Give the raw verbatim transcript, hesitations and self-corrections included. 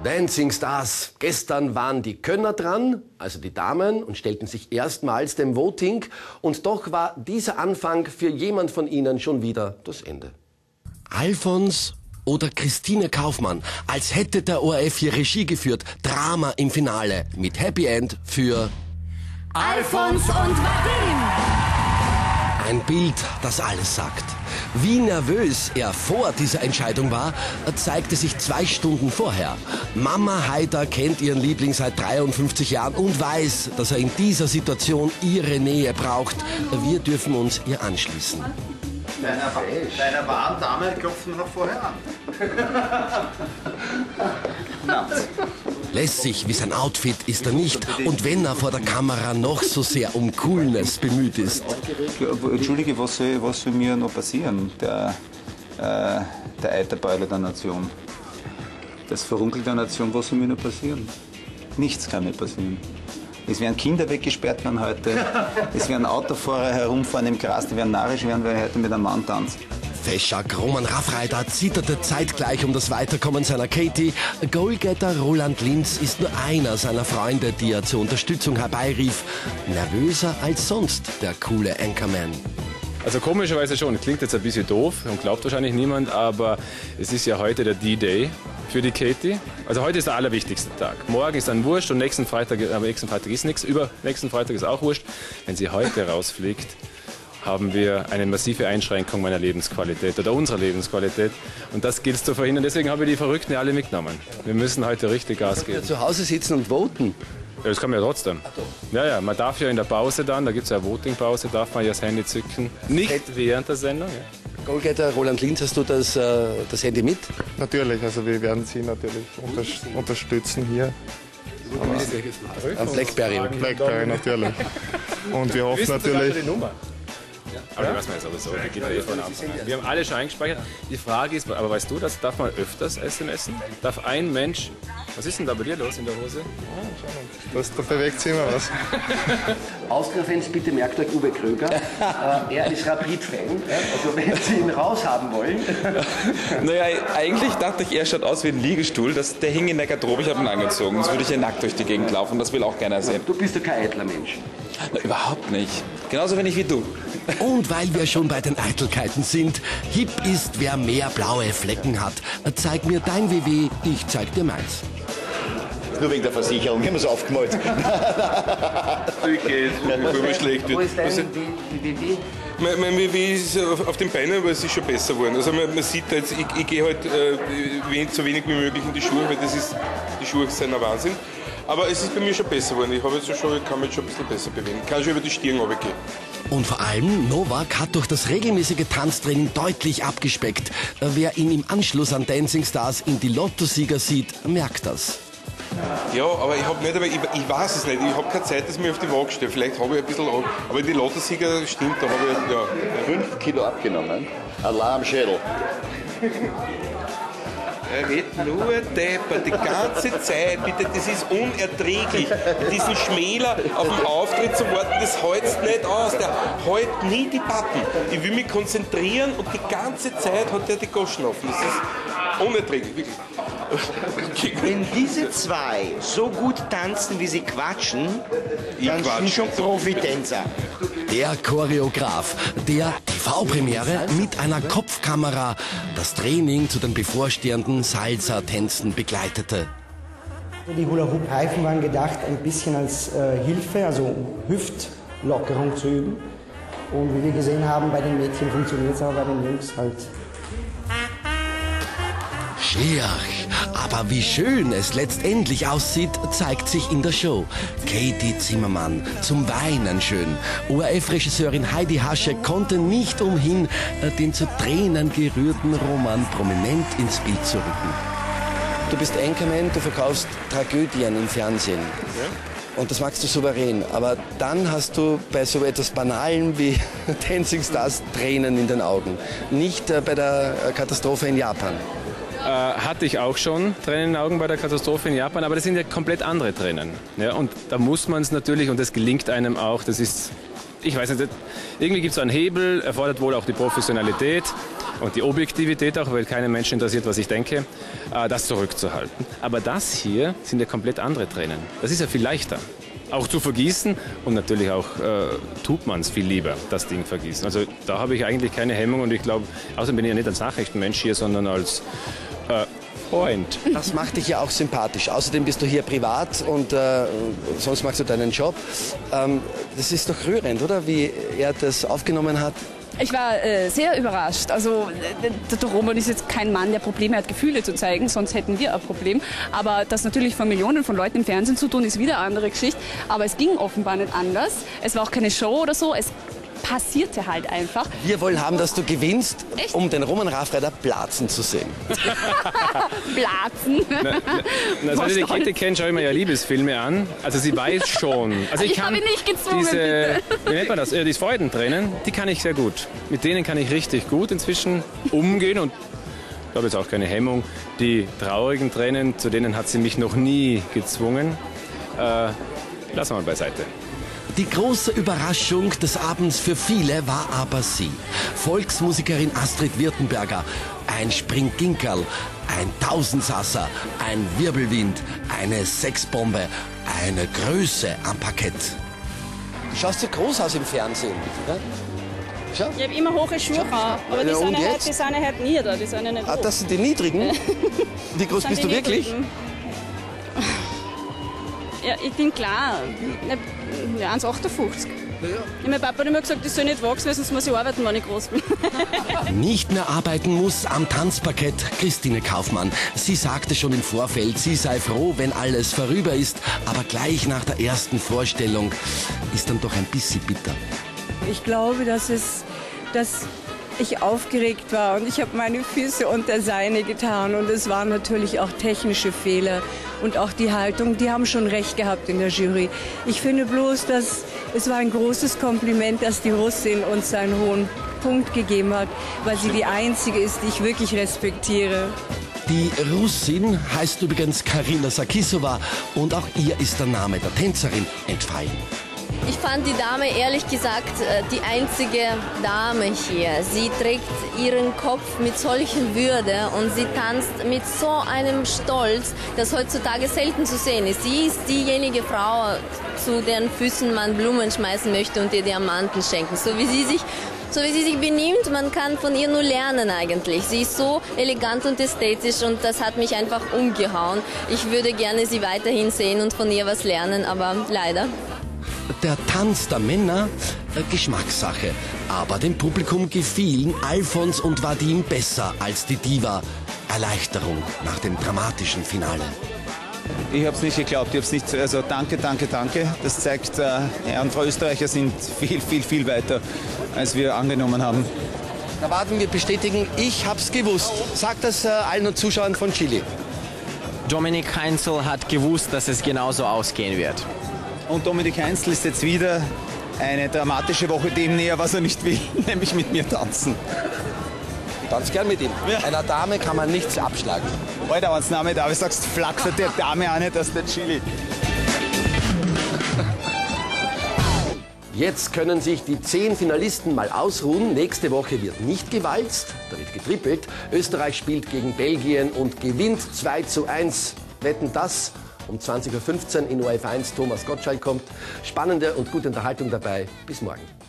Dancing Stars. Gestern waren die Könner dran, also die Damen, und stellten sich erstmals dem Voting. Und doch war dieser Anfang für jemand von ihnen schon wieder das Ende. Alfons oder Christine Kaufmann, als hätte der O R F hier Regie geführt. Drama im Finale mit Happy End für Alfons und Vadim. Ein Bild, das alles sagt. Wie nervös er vor dieser Entscheidung war, zeigte sich zwei Stunden vorher. Mama Haida kennt ihren Liebling seit dreiundfünfzig Jahren und weiß, dass er in dieser Situation ihre Nähe braucht. Wir dürfen uns ihr anschließen. Deiner, deiner wahren Dame klopfen noch vorher an. Lässig wie sein Outfit ist er nicht, und wenn er vor der Kamera noch so sehr um Coolness bemüht ist. Entschuldige, was soll, was soll mir noch passieren? Der, äh, der Eiterbeuler der Nation. Das Verunkel der Nation, was soll mir noch passieren? Nichts kann mir passieren. Es werden Kinder weggesperrt werden heute. Es werden Autofahrer herumfahren im Gras, die werden narrisch werden, weil er heute mit einem Mann tanzt. Feschak Roman Raffreiter zitterte zeitgleich um das Weiterkommen seiner Katie. Goalgetter Roland Linz ist nur einer seiner Freunde, die er zur Unterstützung herbeirief. Nervöser als sonst, der coole Anchorman. Also komischerweise schon, klingt jetzt ein bisschen doof und glaubt wahrscheinlich niemand, aber es ist ja heute der D-Day für die Katie. Also heute ist der allerwichtigste Tag. Morgen ist dann Wurscht und nächsten Freitag, äh, nächsten Freitag ist nichts, übernächsten Freitag ist auch Wurscht. Wenn sie heute rausfliegt, haben wir eine massive Einschränkung meiner Lebensqualität oder unserer Lebensqualität. Und das gilt es zu verhindern. Deswegen haben wir die Verrückten alle mitgenommen. Wir müssen heute richtig Gas geben. Ja, zu Hause sitzen und voten. Ja, das kann man ja trotzdem. Ja, ja, man darf ja in der Pause dann, da gibt es ja eine Voting-Pause, darf man ja das Handy zücken. Nicht während der Sendung. Ja. Goalgetter Roland Linz, hast du das, äh, das Handy mit? Natürlich, also wir werden Sie natürlich unter unterstützen hier. Am Blackberry. Am Blackberry natürlich. Und wir hoffen natürlich... Die Nummer. Ja, aber die weiß man ja sowieso, die geht ja eh von Anfang an. Wir haben alle schon eingespeichert. Die Frage ist, aber weißt du, das darf man öfters SMSen? Darf ein Mensch, was ist denn da bei dir los in der Hose? Das, da bewegt sich immer was. Austria-Fans, bitte merkt euch Uwe Kröger. äh, er ist Rapid-Fan, ja? Also wenn Sie ihn raushaben wollen. Naja, eigentlich dachte ich, er schaut aus wie ein Liegestuhl. Das, der hing in der Garderobe, ich habe ihn angezogen. Sonst würde ich ja nackt durch die Gegend laufen, das will auch keiner sehen. Du bist doch kein eitler Mensch. Na, überhaupt nicht. Genauso wenig wie du. Und weil wir schon bei den Eitelkeiten sind, hip ist, wer mehr blaue Flecken hat. Zeig mir dein W W, ich zeig dir meins. Nur wegen der Versicherung, wir haben es aufgemalt. Okay, wo mir schlecht wird. Wo ist dein W W? Mein, mein W W ist auf, auf den Beinen, aber es ist schon besser geworden. Also man, man sieht jetzt, ich, ich gehe halt äh, wen, so wenig wie möglich in die Schuhe, weil das ist, die Schuhe sind ein Wahnsinn. Aber es ist bei mir schon besser geworden. Ich, habe jetzt schon, ich kann mich schon ein bisschen besser bewegen. Ich kann schon über die Stirn runtergehen. Und vor allem, Novak hat durch das regelmäßige Tanztraining deutlich abgespeckt. Wer ihn im Anschluss an Dancing Stars in die Lottosieger sieht, merkt das. Ja, aber ich habe nicht, aber ich, ich weiß es nicht. Ich habe keine Zeit, dass ich mich auf die Waage stelle. Vielleicht habe ich ein bisschen, aber die Lottosieger stimmt, da habe ich, ja. Fünf Kilo abgenommen, allein am Schädel. Er redet nur Depper, die ganze Zeit, bitte, das ist unerträglich. Diesen Schmäler auf den Auftritt zu warten, das hältst nicht aus. Der hält nie die Pappen. Ich will mich konzentrieren und die ganze Zeit hat er die Goschen offen. Das ist unerträglich, wirklich. Wenn diese zwei so gut tanzen, wie sie quatschen, dann sind schon Profitänzer. Der Choreograf, der T V-Premiere mit einer Kopfkamera das Training zu den bevorstehenden Salsa-Tänzen begleitete. Die Hula-Hoop-Reifen waren gedacht ein bisschen als äh, Hilfe, also Hüftlockerung zu üben. Und wie wir gesehen haben, bei den Mädchen funktioniert es, aber bei den Jungs halt. Schier, aber wie schön es letztendlich aussieht, zeigt sich in der Show. Katie Zimmermann, zum Weinen schön. O R F-Regisseurin Heidi Haschek konnte nicht umhin, den zu Tränen gerührten Roman prominent ins Bild zu rücken. Du bist Anchorman, du verkaufst Tragödien im Fernsehen. Ja. Und das magst du souverän. Aber dann hast du bei so etwas Banalem wie Dancing Stars Tränen in den Augen. Nicht äh, bei der Katastrophe in Japan. Äh, hatte ich auch schon Tränen in den Augen bei der Katastrophe in Japan, aber das sind ja komplett andere Tränen. Ja, und da muss man es natürlich, und das gelingt einem auch, das ist, ich weiß nicht, irgendwie gibt es einen Hebel, erfordert wohl auch die Professionalität. und die Objektivität auch, weil keinen Menschen interessiert, was ich denke, äh, das zurückzuhalten. Aber das hier sind ja komplett andere Tränen. Das ist ja viel leichter. Auch zu vergießen und natürlich auch äh, tut man es viel lieber, das Ding vergießen. Also da habe ich eigentlich keine Hemmung und ich glaube, außerdem bin ich ja nicht als Nachrichtenmensch hier, sondern als äh, Freund. Das macht dich ja auch sympathisch. Außerdem bist du hier privat und äh, sonst machst du deinen Job. Ähm, das ist doch rührend, oder? Wie er das aufgenommen hat. Ich war äh, sehr überrascht. Also äh, der Roman ist jetzt kein Mann, der Probleme hat, Gefühle zu zeigen, sonst hätten wir ein Problem. Aber das natürlich von Millionen von Leuten im Fernsehen zu tun, ist wieder eine andere Geschichte. Aber es ging offenbar nicht anders. Es war auch keine Show oder so. Es passierte halt einfach. Wir wollen haben, dass du gewinnst, Echt? um den Roman Raffreiter platzen zu sehen. Platzen? Na, na, na, also die Kette kennt, schaue ich mir ja Liebesfilme an. Also sie weiß schon. Also ich, ich habe ihn nicht gezwungen, diese, bitte. Wie nennt man das? Die Freudentränen, die kann ich sehr gut. Mit denen kann ich richtig gut inzwischen umgehen und ich habe jetzt auch keine Hemmung. Die traurigen Tränen, zu denen hat sie mich noch nie gezwungen. Äh, lassen wir mal beiseite. Die große Überraschung des Abends für viele war aber sie. Volksmusikerin Astrid Wirtenberger. Ein Springginkerl, ein Tausendsasser, ein Wirbelwind, eine Sexbombe, eine Größe am Parkett. Du schaust so groß aus im Fernsehen. Ja? Schau. Ich habe immer hohe Schuhe, aber die, Ja, sind und ja halt, jetzt? die sind ja halt nieder, die sind ja nicht Ah, hoch. das sind die niedrigen? Wie groß Das bist sind du die wirklich? niedrigen. Ja, ich bin klar. Ja, eins Komma achtundfünfzig. Ja. Mein Papa hat immer gesagt, ich soll nicht wachsen, weil sonst muss ich arbeiten, wenn ich groß bin. Nicht mehr arbeiten muss am Tanzparkett Christine Kaufmann. Sie sagte schon im Vorfeld, sie sei froh, wenn alles vorüber ist. Aber gleich nach der ersten Vorstellung ist dann doch ein bisschen bitter. Ich glaube, dass, es, dass ich aufgeregt war und ich habe meine Füße unter seine getan und es waren natürlich auch technische Fehler und auch die Haltung, die haben schon recht gehabt in der Jury. Ich finde bloß, dass es war ein großes Kompliment, dass die Russin uns einen hohen Punkt gegeben hat, weil sie die einzige ist, die ich wirklich respektiere. Die Russin heißt übrigens Karina Sarkisova und auch ihr ist der Name der Tänzerin entfallen. Ich fand die Dame ehrlich gesagt die einzige Dame hier. Sie trägt ihren Kopf mit solchen Würde und sie tanzt mit so einem Stolz, das heutzutage selten zu sehen ist. Sie ist diejenige Frau, zu deren Füßen man Blumen schmeißen möchte und ihr Diamanten schenken. So wie sie sich So wie sie sich benimmt, man kann von ihr nur lernen eigentlich. Sie ist so elegant und ästhetisch und das hat mich einfach umgehauen. Ich würde gerne sie weiterhin sehen und von ihr was lernen, aber leider. Der Tanz der Männer, äh, Geschmackssache. Aber dem Publikum gefielen Alfons und Vadim besser als die Diva. Erleichterung nach dem dramatischen Finale. Ich habe es nicht geglaubt, ich habe es nicht, also danke, danke, danke. Das zeigt, äh, Herr und Frau Österreicher sind viel, viel, viel weiter, als wir angenommen haben. Da warten wir bestätigen, ich hab's gewusst. Sag das äh, allen Zuschauern von Chili. Dominik Heinzl hat gewusst, dass es genauso ausgehen wird. Und Dominik Heinzl ist jetzt wieder eine dramatische Woche dem näher, was er nicht will, nämlich mit mir tanzen. Tanz gern mit ihm. Ja. Einer Dame kann man nichts abschlagen. Heute, wenn du Name Dame sagst, flackert der Dame auch nicht, dass der Chili. Jetzt können sich die zehn Finalisten mal ausruhen. Nächste Woche wird nicht gewalzt, da wird getrippelt. Österreich spielt gegen Belgien und gewinnt zwei zu eins. Wetten das? Um zwanzig Uhr fünfzehn in O R F eins Thomas Gottschalk kommt. Spannende und gute Unterhaltung dabei. Bis morgen.